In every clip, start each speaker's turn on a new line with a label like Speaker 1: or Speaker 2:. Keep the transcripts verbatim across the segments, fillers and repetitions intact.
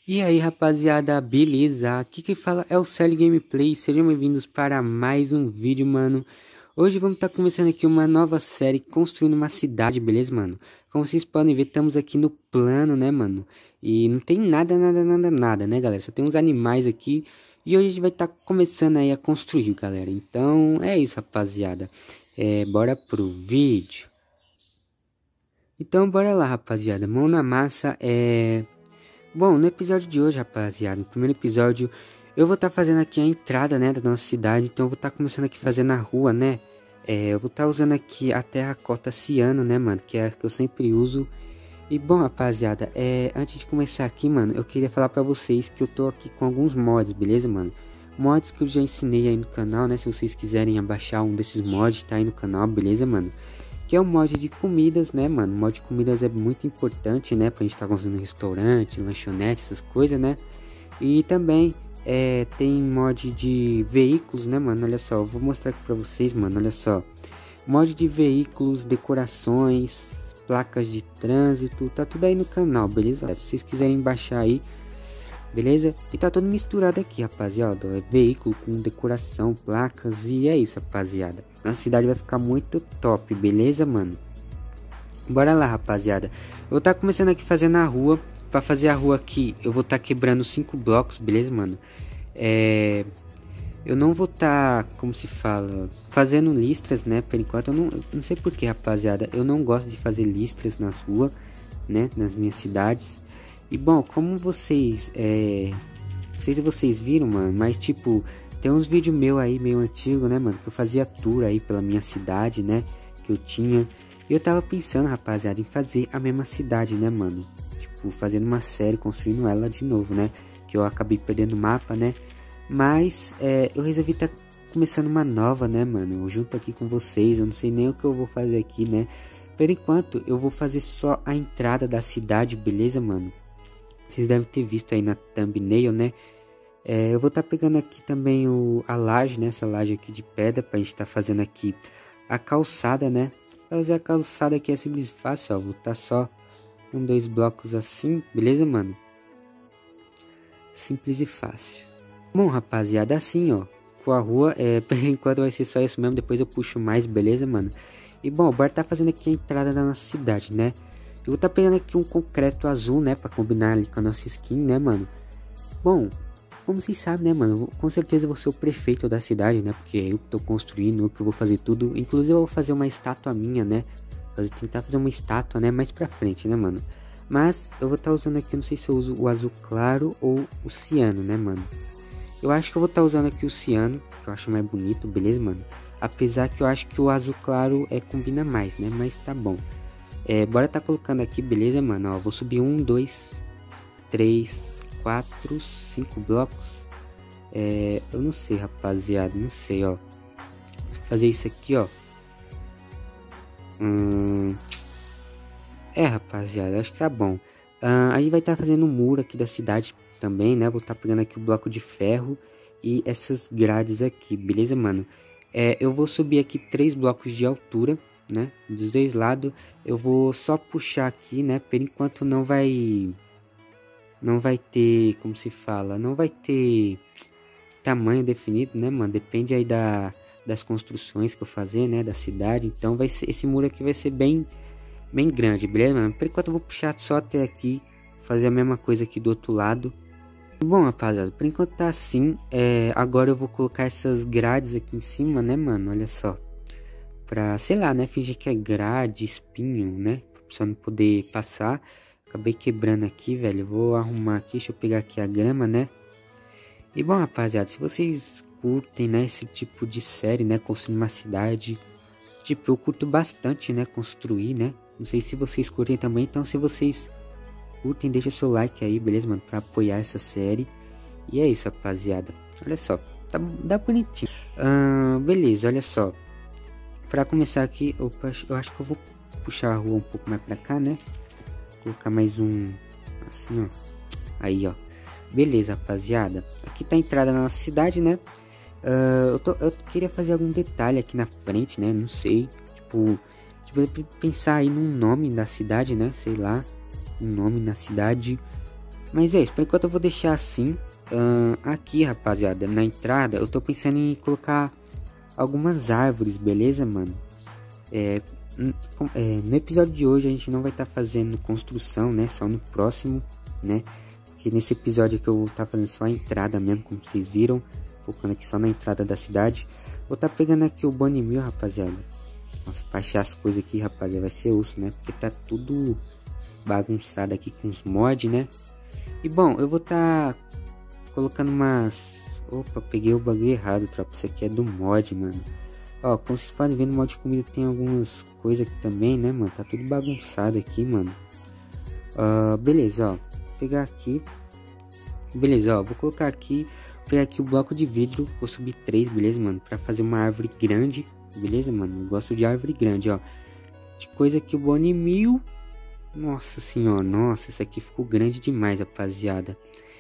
Speaker 1: E aí rapaziada, beleza? Aqui quem fala é o Celi Gameplay, sejam bem-vindos para mais um vídeo, mano. Hoje vamos estar tá começando aqui uma nova série, construindo uma cidade, beleza, mano? Como vocês podem ver, estamos aqui no plano, né, mano? E não tem nada, nada, nada, nada, né, galera? Só tem uns animais aqui. E hoje a gente vai estar tá começando aí a construir, galera. Então é isso, rapaziada. É, bora pro vídeo. Então bora lá, rapaziada. Mão na massa, é... Bom, no episódio de hoje, rapaziada, no primeiro episódio, eu vou estar tá fazendo aqui a entrada, né, da nossa cidade. Então eu vou estar tá começando aqui fazendo a rua, né. É, eu vou estar tá usando aqui a terracota ciano, né, mano, que é a que eu sempre uso. E bom, rapaziada, é, antes de começar aqui, mano, eu queria falar pra vocês que eu tô aqui com alguns mods, beleza, mano? Mods que eu já ensinei aí no canal, né, se vocês quiserem abaixar um desses mods, tá aí no canal, beleza, mano? Que é o mod de comidas, né, mano? O mod de comidas é muito importante, né? Pra gente estar tá construindo restaurante, lanchonete, essas coisas, né? E também é, tem mod de veículos, né, mano? Olha só, eu vou mostrar aqui pra vocês, mano, olha só. Mod de veículos, decorações, placas de trânsito, tá tudo aí no canal, beleza? Se vocês quiserem baixar aí, beleza? E tá tudo misturado aqui, rapaziada. É veículo com decoração, placas e é isso, rapaziada. Nossa cidade vai ficar muito top, beleza, mano? Bora lá, rapaziada. Eu vou estar tá começando aqui fazendo a rua. Pra fazer a rua aqui, eu vou estar tá quebrando cinco blocos, beleza, mano? É... Eu não vou estar, tá, como se fala, fazendo listras, né? Por enquanto, eu não, eu não sei porquê, rapaziada. Eu não gosto de fazer listras nas ruas, né? Nas minhas cidades. E bom, como vocês, é... não sei se vocês viram, mano, mas tipo, tem uns vídeos meu aí, meio antigo, né, mano, que eu fazia tour aí pela minha cidade, né, que eu tinha. E eu tava pensando, rapaziada, em fazer a mesma cidade, né, mano, tipo, fazendo uma série, construindo ela de novo, né, que eu acabei perdendo o mapa, né. Mas, é, eu resolvi tá começando uma nova, né, mano, eu junto aqui com vocês, eu não sei nem o que eu vou fazer aqui, né. Por enquanto, eu vou fazer só a entrada da cidade, beleza, mano? Vocês devem ter visto aí na thumbnail, né? É, eu vou estar tá pegando aqui também o, a laje, né? Essa laje aqui de pedra, pra gente estar tá fazendo aqui a calçada, né? Fazer a calçada aqui é simples e fácil, ó. Vou estar tá só um, dois blocos assim, beleza, mano? Simples e fácil. Bom, rapaziada, assim, ó. Com a rua, é, por enquanto vai ser só isso mesmo. Depois eu puxo mais, beleza, mano? E bom, bora tá fazendo aqui a entrada da nossa cidade, né? Eu vou estar tá pegando aqui um concreto azul, né? Pra combinar ali com a nossa skin, né, mano? Bom, como vocês sabem, né, mano? Eu, com certeza eu vou ser o prefeito da cidade, né? Porque é eu que tô construindo, eu que vou fazer tudo. Inclusive eu vou fazer uma estátua minha, né? Fazer, tentar fazer uma estátua, né? Mais pra frente, né, mano? Mas eu vou estar tá usando aqui, não sei se eu uso o azul claro ou o ciano, né, mano? Eu acho que eu vou estar tá usando aqui o ciano, que eu acho mais bonito, beleza, mano? Apesar que eu acho que o azul claro é, combina mais, né? Mas tá bom. É, bora tá colocando aqui, beleza, mano? Ó, vou subir um, dois, três, quatro, cinco blocos. É, eu não sei, rapaziada, não sei, ó. Vou fazer isso aqui, ó. Hum... É, rapaziada, acho que tá bom. Uh, a gente vai estar tá fazendo um muro aqui da cidade também, né? Vou estar tá pegando aqui o bloco de ferro e essas grades aqui, beleza, mano? É, eu vou subir aqui três blocos de altura, né, dos dois lados. Eu vou só puxar aqui, né, por enquanto não vai não vai ter, como se fala, não vai ter tamanho definido, né, mano, depende aí da, das construções que eu fazer, né, da cidade. Então vai ser, esse muro aqui vai ser bem bem grande, beleza, mano? Por enquanto eu vou puxar só até aqui, fazer a mesma coisa aqui do outro lado. Bom, rapaziada, por enquanto tá assim. É, agora eu vou colocar essas grades aqui em cima, né, mano, olha só. Pra, sei lá, né, fingir que é grade, espinho, né, pra pessoa não poder passar. Acabei quebrando aqui, velho, vou arrumar aqui, deixa eu pegar aqui a grama, né. E bom, rapaziada, se vocês curtem, né, esse tipo de série, né, construir uma cidade, tipo, eu curto bastante, né, construir, né. Não sei se vocês curtem também, então se vocês curtem, deixa seu like aí, beleza, mano, pra apoiar essa série. E é isso, rapaziada, olha só, tá, dá bonitinho. Ah, beleza, olha só. Pra começar aqui, opa, eu acho que eu vou puxar a rua um pouco mais pra cá, né? Colocar mais um, assim, ó. Aí, ó. Beleza, rapaziada. Aqui tá a entrada na nossa cidade, né? Uh, eu, tô, eu queria fazer algum detalhe aqui na frente, né? Não sei. Tipo, tipo, pensar aí num nome da cidade, né? Sei lá. Um nome na cidade. Mas é isso, por enquanto eu vou deixar assim. Uh, aqui, rapaziada, na entrada, eu tô pensando em colocar algumas árvores, beleza, mano? É, é, no episódio de hoje a gente não vai estar tá fazendo construção, né? Só no próximo, né? Porque nesse episódio aqui eu vou estar tá fazendo só a entrada mesmo, como vocês viram. Focando aqui só na entrada da cidade. Vou estar tá pegando aqui o Bonnie Mill, rapaziada. Nossa, pra achar as coisas aqui, rapaziada, vai ser osso, né? Porque tá tudo bagunçado aqui com os mods, né? E bom, eu vou estar... Tá colocando umas... Opa, peguei o bagulho errado, tropa. Isso aqui é do mod, mano. Ó, como vocês podem ver no mod de comida tem algumas coisas aqui também, né, mano? Tá tudo bagunçado aqui, mano. Uh, beleza, ó. Vou pegar aqui. Beleza, ó. Vou colocar aqui... Vou pegar aqui o bloco de vidro. Vou subir três, beleza, mano? Pra fazer uma árvore grande. Beleza, mano? Eu gosto de árvore grande, ó. De coisa que o Bonnie Mill... Nossa senhora, nossa. Isso aqui ficou grande demais, rapaziada.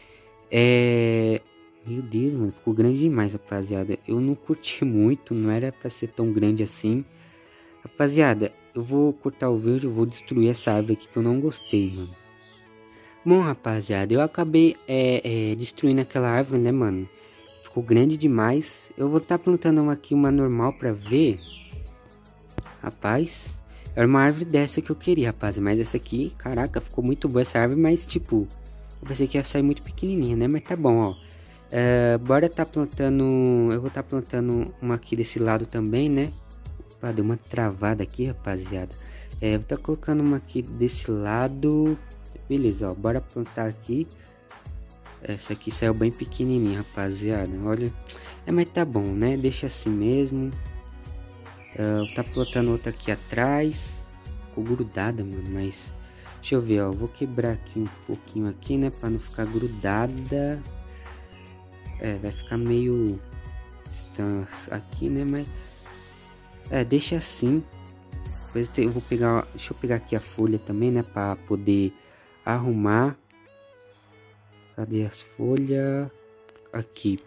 Speaker 1: É... Meu Deus, mano, ficou grande demais, rapaziada. Eu não curti muito, não era pra ser tão grande assim. Rapaziada, eu vou cortar o verde, eu vou destruir essa árvore aqui que eu não gostei, mano. Bom, rapaziada, eu acabei é, é, destruindo aquela árvore, né, mano? Ficou grande demais. Eu vou estar tá plantando uma aqui, uma normal pra ver. Rapaz, era uma árvore dessa que eu queria, rapaz. Mas essa aqui, caraca, ficou muito boa essa árvore, mas tipo... Eu pensei que ia sair muito pequenininha, né? Mas tá bom, ó. Uh, bora tá plantando... Eu vou tá plantando uma aqui desse lado também, né? Opa, deu uma travada aqui, rapaziada. É, vou tá colocando uma aqui desse lado. Beleza, ó. Bora plantar aqui. Essa aqui saiu bem pequenininha, rapaziada. Olha. É, mas tá bom, né? Deixa assim mesmo. Uh, vou tá plantando outra aqui atrás. Ficou grudada, mano, mas... Deixa eu ver, ó. Vou quebrar aqui um pouquinho aqui, né? Pra não ficar grudada. É, vai ficar meio... aqui, né? Mas... É, deixa assim. Depois eu vou pegar... Deixa eu pegar aqui a folha também, né? Pra poder arrumar. Cadê as folhas? Aqui.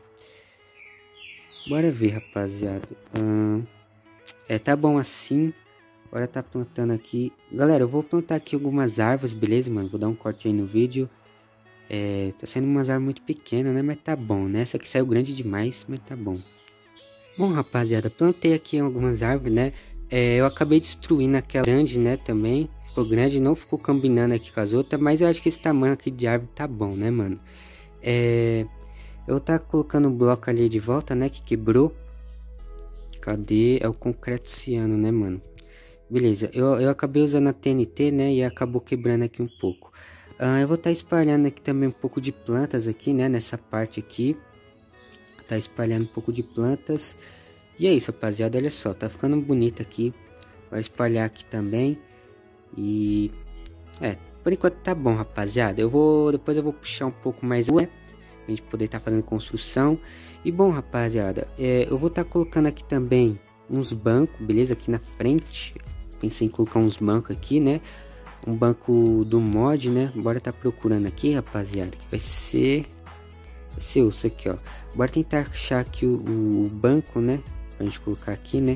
Speaker 1: Bora ver, rapaziada. Hum, é, tá bom assim. Agora tá plantando aqui. Galera, eu vou plantar aqui algumas árvores, beleza, mano? Vou dar um corte aí no vídeo. É, tá sendo umas árvores muito pequenas, né? Mas tá bom, né? Essa aqui saiu grande demais, mas tá bom. Bom, rapaziada, plantei aqui algumas árvores, né? É, eu acabei destruindo aquela grande, né? Também. Ficou grande, não ficou combinando aqui com as outras. Mas eu acho que esse tamanho aqui de árvore tá bom, né, mano? É... Eu tá colocando o bloco ali de volta, né? Que quebrou. Cadê? É o concreto ciano, né, mano? Beleza, eu, eu acabei usando a T N T, né, e acabou quebrando aqui um pouco. Uh, eu vou estar tá espalhando aqui também um pouco de plantas aqui, né, nessa parte aqui. Tá espalhando um pouco de plantas. E é isso, rapaziada, olha só, tá ficando bonito aqui. Vai espalhar aqui também. E... É, por enquanto tá bom, rapaziada. Eu vou, depois eu vou puxar um pouco mais, né, a gente poder estar tá fazendo construção. E bom, rapaziada, é, eu vou estar tá colocando aqui também uns bancos, beleza, aqui na frente. Pensei em colocar uns bancos aqui, né? Um banco do mod, né? Bora tá procurando aqui, rapaziada. Que vai ser... Vai ser isso aqui, ó. Bora tentar achar aqui o, o, o banco, né? Pra gente colocar aqui, né?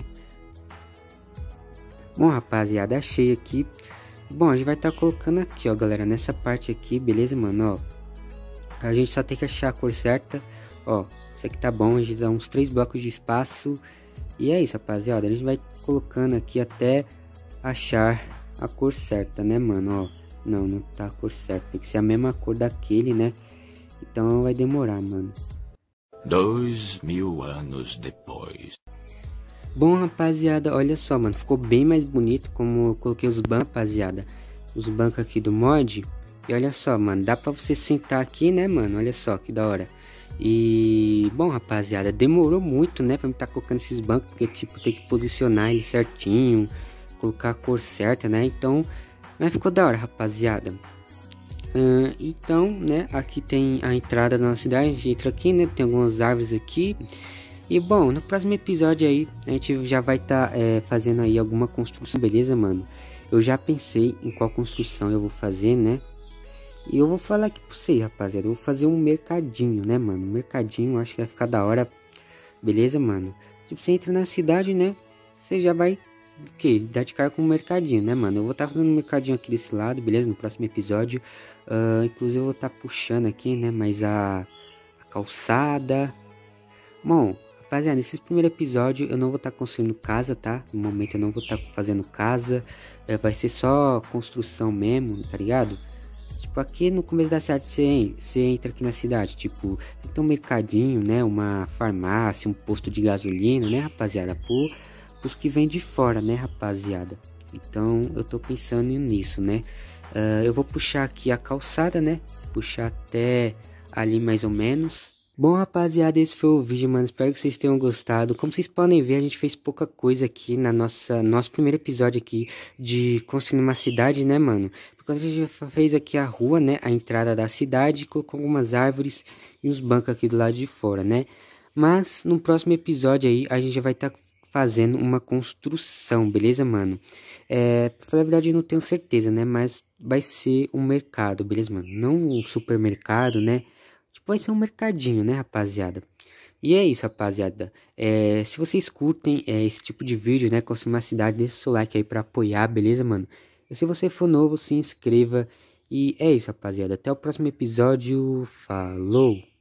Speaker 1: Bom, rapaziada, achei aqui. Bom, a gente vai estar tá colocando aqui, ó, galera. Nessa parte aqui, beleza, mano? Ó. A gente só tem que achar a cor certa. Ó, isso aqui tá bom. A gente dá uns três blocos de espaço. E é isso, rapaziada. A gente vai colocando aqui até... achar a cor certa, né, mano? Ó, não, não tá a cor certa. Tem que ser a mesma cor daquele, né? Então vai demorar, mano.
Speaker 2: Dois mil anos depois.
Speaker 1: Bom, rapaziada, olha só, mano. Ficou bem mais bonito como eu coloquei os bancos, rapaziada. Os bancos aqui do mod. E olha só, mano. Dá pra você sentar aqui, né, mano? Olha só, que da hora. E, bom, rapaziada, demorou muito, né, pra me tá colocando esses bancos. Porque, tipo, tem que posicionar ele certinho. Colocar a cor certa, né? Então, mas ficou da hora, rapaziada. Uh, então, né? Aqui tem a entrada da nossa cidade. A gente entra aqui, né? Tem algumas árvores aqui. E bom, no próximo episódio aí, a gente já vai estar tá, é, fazendo aí alguma construção, beleza, mano? Eu já pensei em qual construção eu vou fazer, né? E eu vou falar aqui pra vocês, rapaziada. Eu vou fazer um mercadinho, né, mano? Um mercadinho, acho que vai ficar da hora. Beleza, mano? Tipo, você entra na cidade, né? Você já vai que dá de cara com o mercadinho, né, mano? Eu vou estar tá fazendo um mercadinho aqui desse lado, beleza? No próximo episódio. Uh, inclusive eu vou estar tá puxando aqui, né? Mas a, a calçada. Bom, rapaziada, nesse primeiro episódio eu não vou estar tá construindo casa, tá? No momento eu não vou estar tá fazendo casa. É, vai ser só construção mesmo, tá ligado? Tipo, aqui no começo da cidade você, você entra aqui na cidade, tipo, tem que ter um mercadinho, né? Uma farmácia, um posto de gasolina, né, rapaziada? Por, pros que vêm de fora, né, rapaziada? Então eu tô pensando nisso, né? Uh, eu vou puxar aqui a calçada, né? Puxar até ali mais ou menos. Bom, rapaziada, esse foi o vídeo, mano. Espero que vocês tenham gostado. Como vocês podem ver, a gente fez pouca coisa aqui na nossa nosso primeiro episódio aqui de construir uma cidade, né, mano? Porque a gente fez aqui a rua, né, a entrada da cidade, colocou algumas árvores e uns bancos aqui do lado de fora, né? Mas no próximo episódio aí, a gente já vai estar tá fazendo uma construção, beleza, mano? É, pra falar a verdade, eu não tenho certeza, né? Mas vai ser um mercado, beleza, mano? Não um supermercado, né? Tipo, vai ser um mercadinho, né, rapaziada? E é isso, rapaziada. É, se vocês curtem é, esse tipo de vídeo, né, construir uma cidade, deixa o seu like aí pra apoiar, beleza, mano? E se você for novo, se inscreva. E é isso, rapaziada. Até o próximo episódio. Falou!